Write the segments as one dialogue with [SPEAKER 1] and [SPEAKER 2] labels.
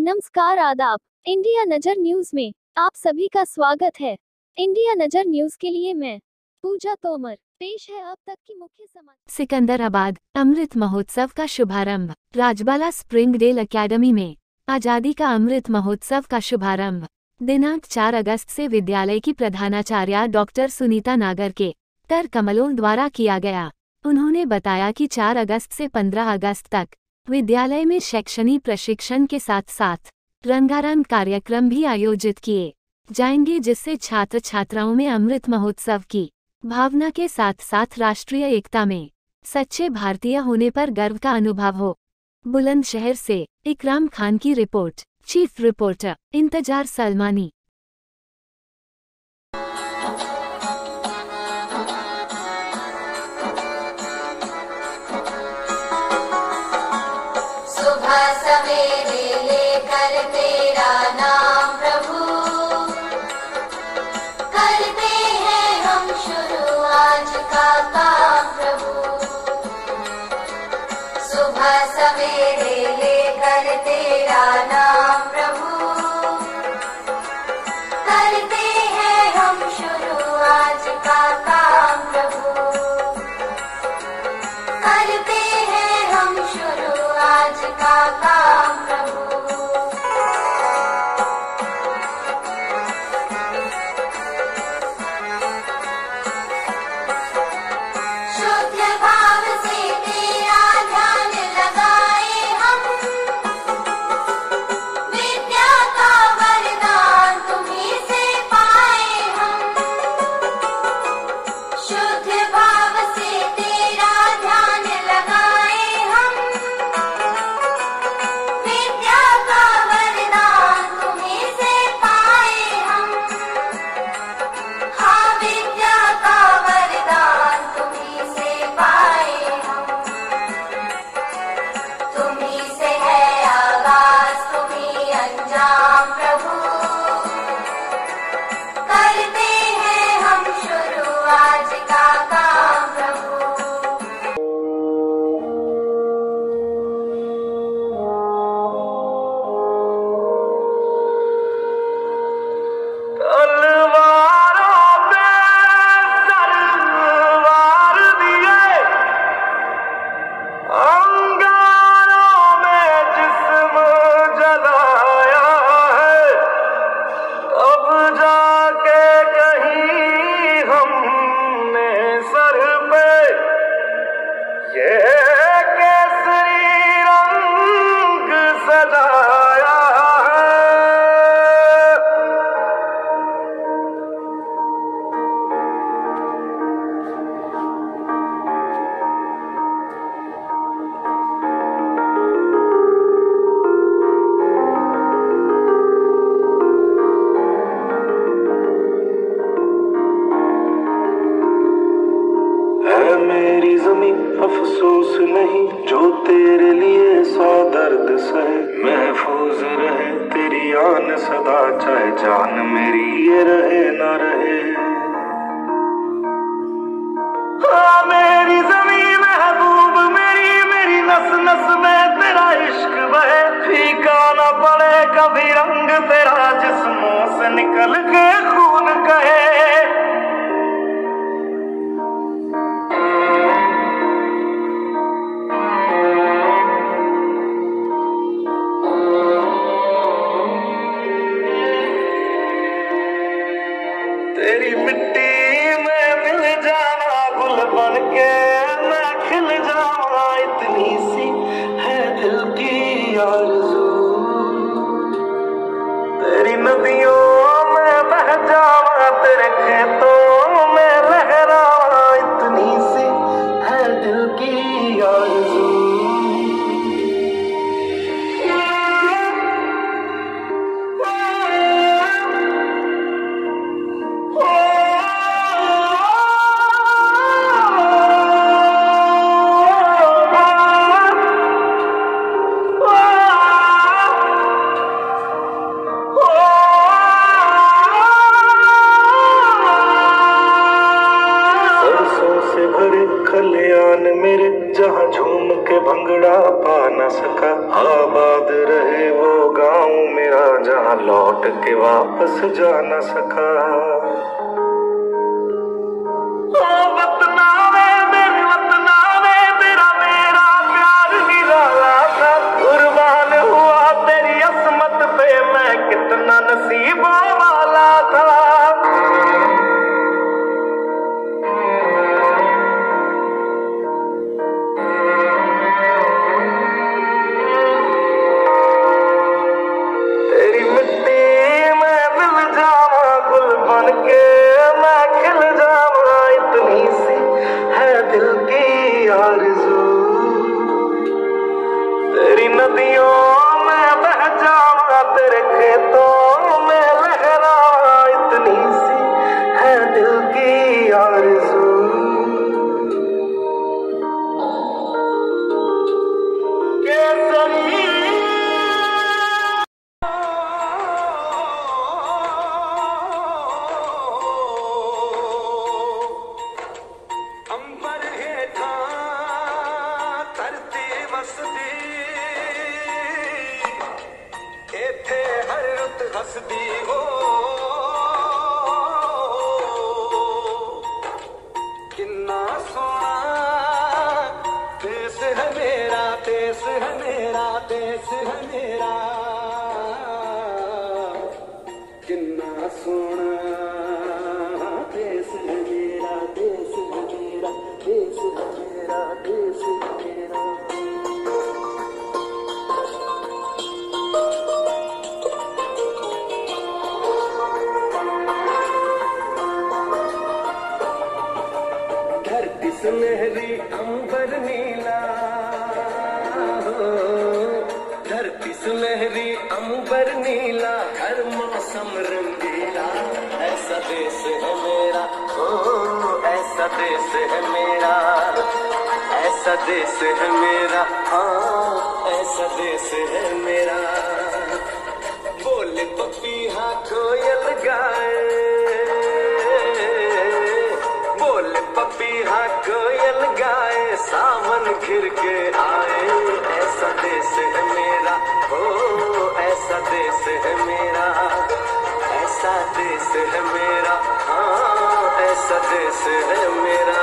[SPEAKER 1] नमस्कार, आदाब। इंडिया नजर न्यूज में आप सभी का स्वागत है। इंडिया नजर न्यूज के लिए मैं पूजा तोमर। पेश है अब तक की मुख्य समाचार।
[SPEAKER 2] सिकंदराबाद अमृत महोत्सव का शुभारंभ। राजबाला स्प्रिंगडेल अकेडमी में आजादी का अमृत महोत्सव का शुभारंभ दिनांक 4 अगस्त से विद्यालय की प्रधानाचार्य डॉक्टर सुनीता नागर के कर कमलों द्वारा किया गया। उन्होंने बताया कि 4 अगस्त से 15 अगस्त तक विद्यालय में शैक्षणिक प्रशिक्षण के साथ साथ रंगारंग कार्यक्रम भी आयोजित किए जाएंगे, जिससे छात्र छात्राओं में अमृत महोत्सव की भावना के साथ साथ राष्ट्रीय एकता में सच्चे भारतीय होने पर गर्व का अनुभव हो। बुलंदशहर से इकराम खान की रिपोर्ट। चीफ रिपोर्टर इंतजार सलमानी।
[SPEAKER 3] सुबह सवेरे लेकर तेरा नाम प्रभु, करते हैं हम शुरू आज का काम प्रभु। सुबह सवेरे लेकर तेरा नाम प्रभु, करते हैं हम शुरू आज का काम प्रभु। करते हैं हम शुरू आज का काम प्रभु। शुद्ध भाव से तेरा ध्यान लगाए हम, विद्या का वरदान तुम्हीं से पाए हम। शुद्ध भाव से तेरा ध्यान लगाए हम, विद्या का वरदान तुम्हीं से पाए हम। हाँ, विद्या का वरदान तुम्हीं से पाए हम। तुम्हीं से है आगाज, तुम्हीं अंजाम प्रभु, करते हैं हम शुरू आज का काम प्रभु।
[SPEAKER 4] तलवारों पे तलवार दिए, अंगारों में जिस्म जलाया है, तब जाके कहीं हमने सर पे ये केसरी रंग सजाया है। है मेरी जमीन अफसोस नहीं, जो तेरे लिए 100 दर्द सहे। महफूज रहे तेरी आन सदा, चाहे जान मेरी ये रहे ना रहे। हाँ, मेरी जमीन महबूब मेरी, मेरी नस नस में तेरा इश्क बहे। फीका ना पड़े कभी रंग तेरा, जिस्मों से निकल के खून कहे। तेरी मिट्टी में मिल जाना, गुल बन के मैं खिल जावा, इतनी सी है दिल की आरज़ू। तेरी नदियों में बह जावा, तेरे खेतों रईसों से भरे खलियान मेरे, जहाँ झूम के भंगड़ा पा न सका। आबाद रहे वो गाँव मेरा, जहाँ लौट के वापस जा न सका। तेरी नदियों में बह जावा, तेरे खेतों में लहरावा, इतनी सी है दिल की आरज़ू। केसरी अंबर है था तरती वसदी, इत्थे हर रुत हसदी हो। किन्ना सोना देश है मेरा, देश है मेरा, देश है मेरा। किन्ना सोना देश है मेरा, देश है मेरा, देश है मेरा, देश है मेरा। धरती सुनहरी अंबर नीला, धरती सुनहरी अंबर नीला, हर मौसम रंगीला। ऐसा देश है मेरा, ओ ऐसा देश है मेरा, ऐसा देश है मेरा, हाँ ऐसा देश है मेरा। बोले पपीहा कोयल गाए, बोले पपीहा कोयल गाए, सावन घिर के आए। ऐसा देश है मेरा, ओ ऐसा देश है मेरा, ऐसा देश है मेरा, हाँ ऐसा देश है मेरा।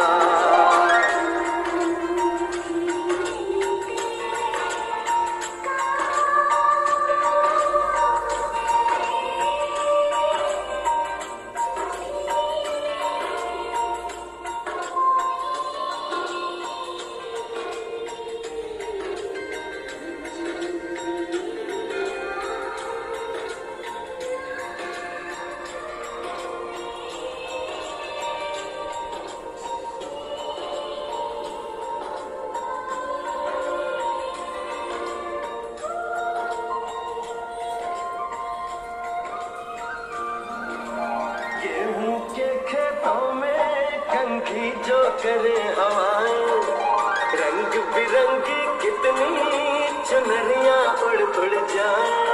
[SPEAKER 4] गेहूं के खेतों में कंघी जो करे हवाएं, रंग बिरंगी कितनी चुनरियां उड़ उड़ जाएं।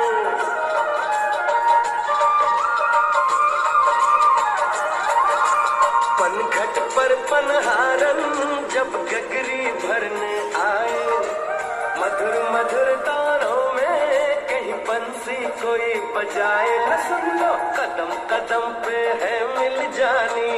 [SPEAKER 4] पनघट पर पनहारन जब गगरी भरने आए, मधुर मधुर तारों में कहीं बंसी कोई बजाए। न सुन लो कदम कदम पे है मिल जानी,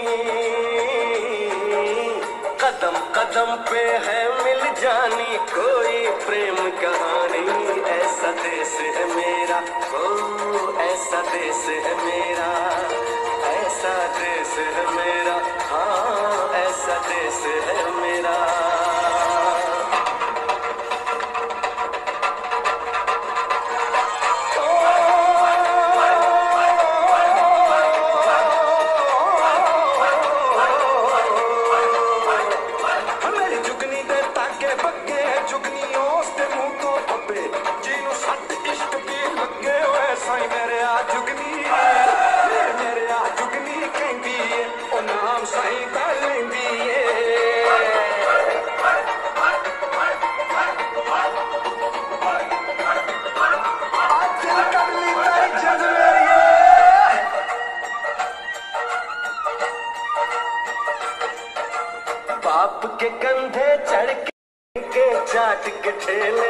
[SPEAKER 4] कदम कदम पे है मिल जानी कोई प्रेम कहानी। ऐसा देश है मेरा, ओ ऐसा देश है मेरा, ऐसा देश है मेरा, हाँ ऐसा देश है मेरा। मेरे आ जुगनी कहती है बाप के कंधे चढ़ के चाट के ठेले,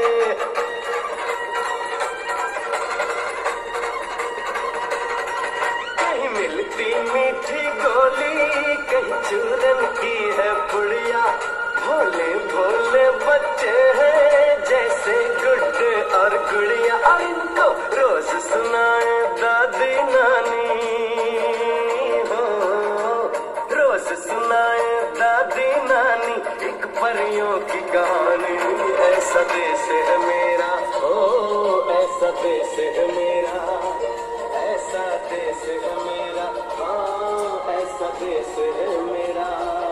[SPEAKER 4] कहीं मिलती मीठी गोली, कहीं चूरन की है पुड़िया। भोले भोले बच्चे हैं जैसे गुड्डे और गुड़िया, और इनको रोज सुनाए दादी नानी हो, रोज सुनाए दादी नानी एक परियों की कहानी। ऐसा देश है मेरा, ओ ऐसा देश है मेरा, ऐसा देश है मेरा, हाँ ऐसा देश है मेरा।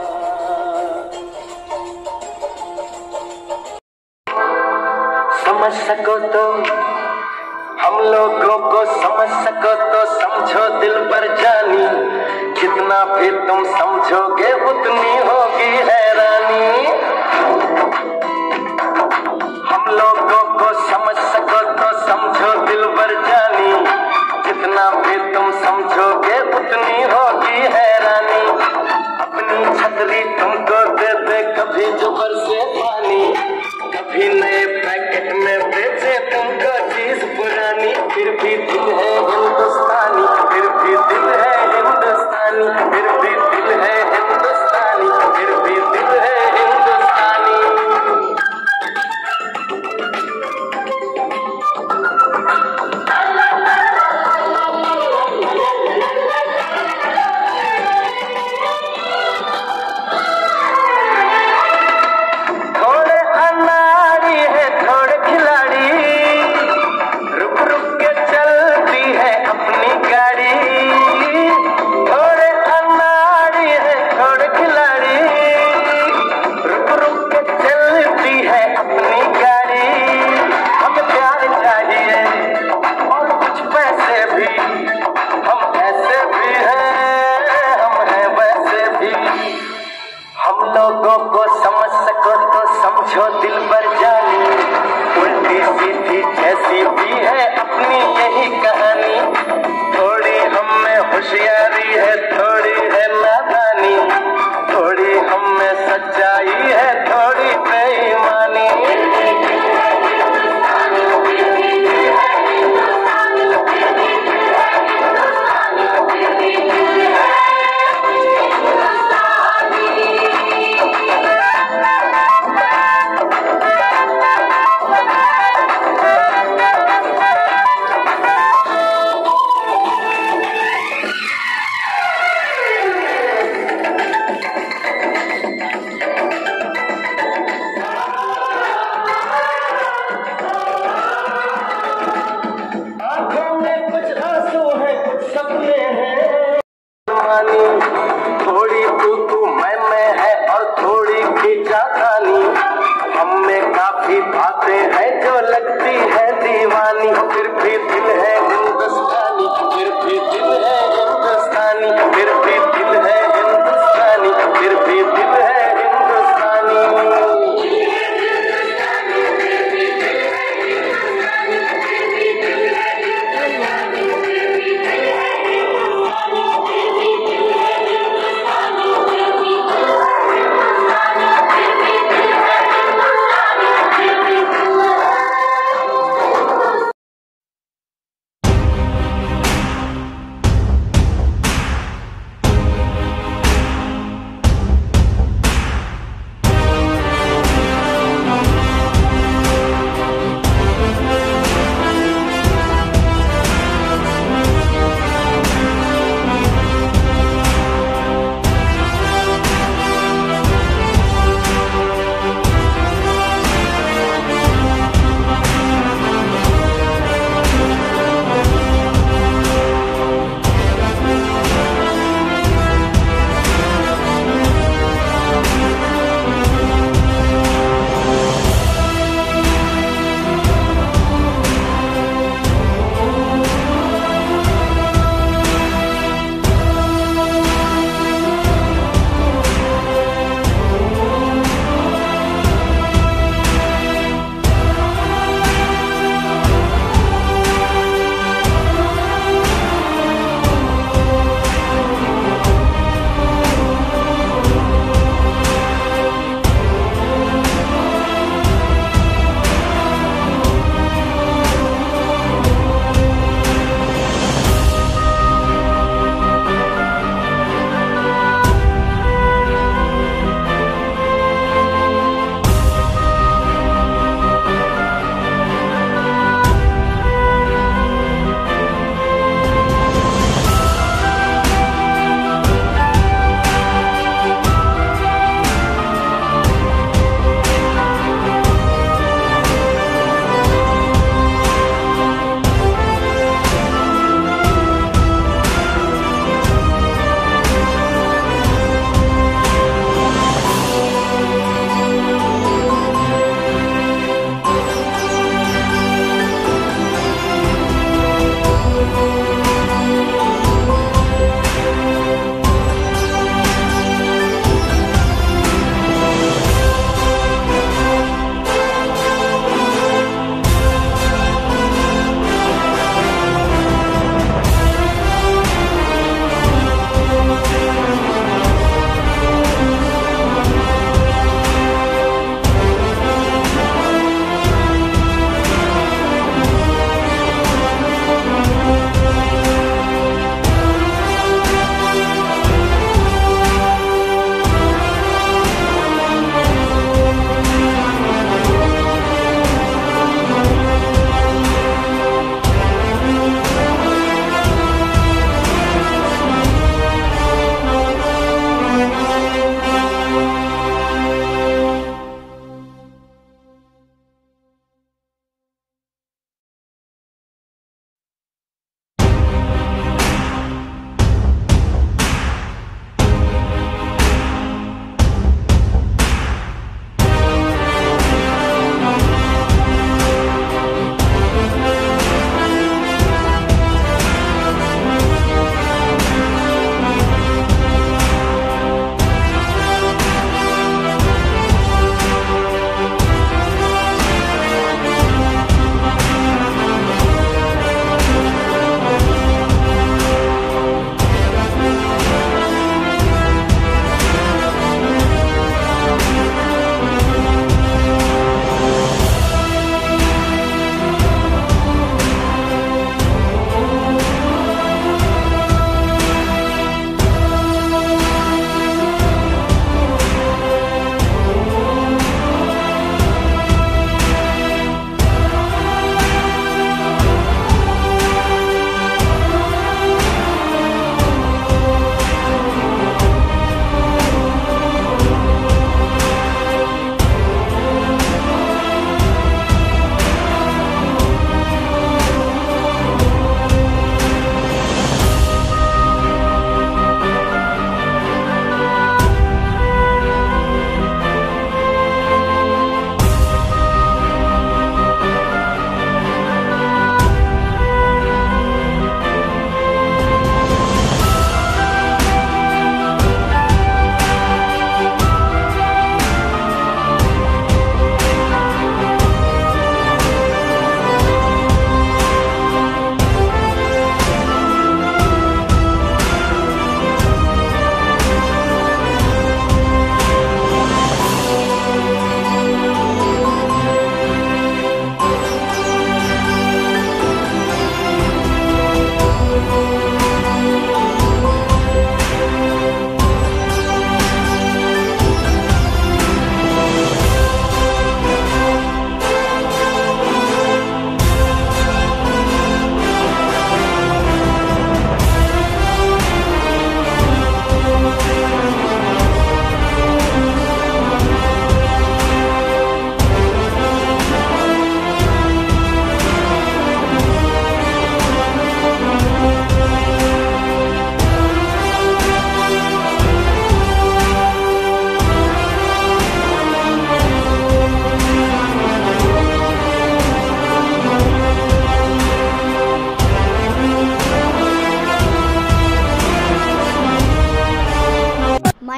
[SPEAKER 4] समझ सको तो हम लोगों को समझ सको तो समझो दिल पर जानी, जितना भी तुम समझोगे उतनी होगी हैरानी। हम लोगों को समझ सको तो समझो दिल पर जानी, जितना भी तुम समझोगे उतनी होगी हैरानी। अपनी छतरी तुमको दे दे कभी जो बरसे पानी, कभी नए पैकेट में बेचे तुमको चीज पुरानी, फिर भी दिल है हिंदुस्तानी, फिर भी दिल है हिंदुस्तानी, फिर भी दिल है हिंदुस्तानी, फिर भी दिल है हिंदुस्तानी। थोड़े अनाड़ी है थोड़े खिलाड़ी, रुक रुक के चलती है अपनी गाड़ी। थोड़े अनाड़ी है थोड़े खिलाड़ी, रुक रुक के चलती है अपनी गाड़ी। हमें प्यार चाहिए और कुछ पैसे भी, हम ऐसे भी हैं, हम हैं वैसे भी। हम लोगों को समझ सको तो समझो दिल पर जानी, उल्टी सीधी जैसी भी है अपनी यही कहानी। थोड़ी हम में होशियारी है थोड़ी है नादानी, थोड़ी हम में सच्चाई है थोड़ी बेईमानी। आंखों में कुछ आंसू है कुछ सपने हैं, थोड़ी तू मैं है और थोड़ी खींचा कहानी। हम में काफी बातें हैं जो लगती है दीवानी, फिर भी दिल है हिंदुस्तानी, फिर भी दिल है हिंदुस्तानी, फिर भी दिल है हिंदुस्तानी, फिर भी दिल है हिंदुस्तानी।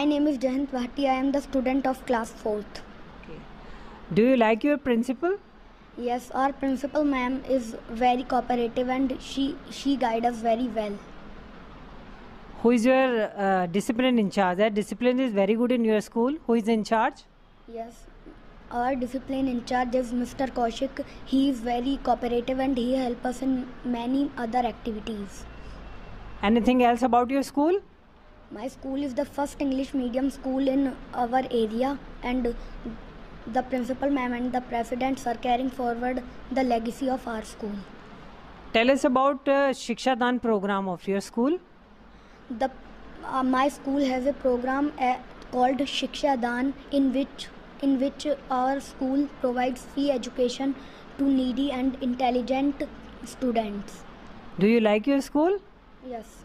[SPEAKER 5] My name is Jahant Bhatti. I am the student of class 4th.
[SPEAKER 6] Okay. Do you like your principal?
[SPEAKER 5] Yes, our principal ma'am is very cooperative and she guides us very well.
[SPEAKER 6] Who is your discipline in charge? That discipline is very good in your school. Who is in charge?
[SPEAKER 5] Yes, our discipline in charge is Mr. Kaushik. He is very cooperative and he helps us in many other activities.
[SPEAKER 6] Anything else about your school?
[SPEAKER 5] My school is the first English medium school in our area, and the principal ma'am and the presidents are carrying forward the legacy of our school.
[SPEAKER 6] Tell us about Shiksha Dan program of your school.
[SPEAKER 5] My school has a program called Shiksha Dan, in which our school provides free education to needy and intelligent students.
[SPEAKER 6] Do you like your school?
[SPEAKER 5] Yes.